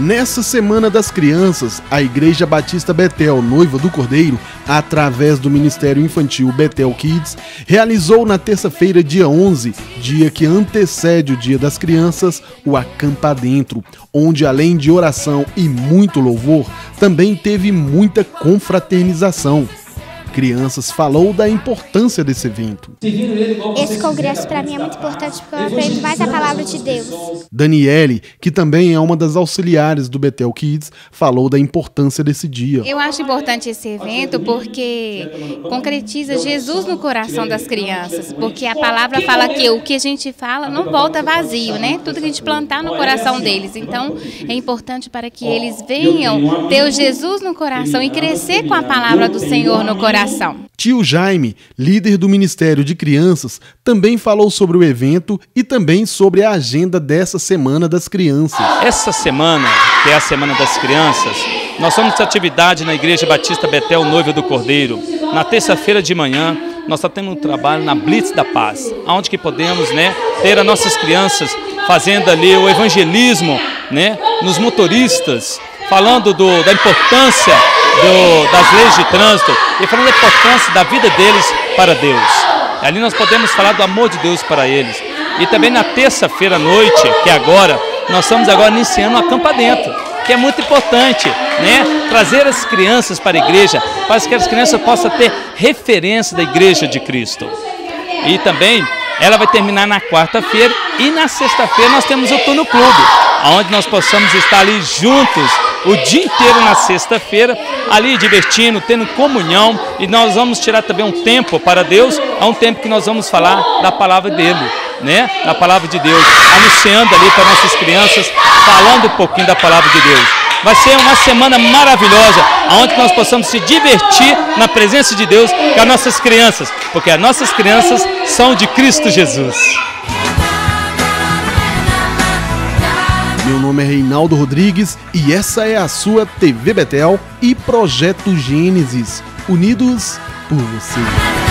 Nessa Semana das Crianças, a Igreja Batista Betel, Noiva do Cordeiro, através do Ministério Infantil Betel Kids, realizou na terça-feira, dia 11, dia que antecede o Dia das Crianças, o Acampa Dentro, onde além de oração e muito louvor, também teve muita confraternização. Crianças falou da importância desse evento. Esse congresso para mim é muito importante porque eu aprendo mais a palavra de Deus. Daniele, que também é uma das auxiliares do Betel Kids, falou da importância desse dia. Eu acho importante esse evento porque concretiza Jesus no coração das crianças, porque a palavra fala que o que a gente fala não volta vazio, né? Tudo que a gente plantar no coração deles. Então, é importante para que eles venham ter o Jesus no coração e crescer com a palavra do Senhor no coração. Tio Jaime, líder do Ministério de Crianças, também falou sobre o evento e também sobre a agenda dessa Semana das Crianças. Essa semana, que é a Semana das Crianças, nós somos de atividade na Igreja Batista Betel, Noiva do Cordeiro. Na terça-feira de manhã, nós estamos tendo um trabalho na Blitz da Paz, onde que podemos, ter as nossas crianças fazendo ali o evangelismo, nos motoristas, falando da importância das leis de trânsito e falando da importância da vida deles para Deus. Ali nós podemos falar do amor de Deus para eles. E também na terça-feira à noite, que é agora, nós estamos agora iniciando o Acampa Dentro, que é muito importante, trazer as crianças para a igreja, para que as crianças possam ter referência da Igreja de Cristo. E também ela vai terminar na quarta-feira e na sexta-feira nós temos o Turno Clube, onde nós possamos estar ali juntos o dia inteiro na sexta-feira, ali divertindo, tendo comunhão, e nós vamos tirar também um tempo para Deus, é um tempo que nós vamos falar da palavra dele, da palavra de Deus, anunciando ali para nossas crianças, falando um pouquinho da palavra de Deus. Vai ser uma semana maravilhosa, onde nós possamos se divertir na presença de Deus com as nossas crianças, porque as nossas crianças são de Cristo Jesus. Meu nome é Reinaldo Rodrigues e essa é a sua TV Betel e Projeto Gênesis, unidos por você.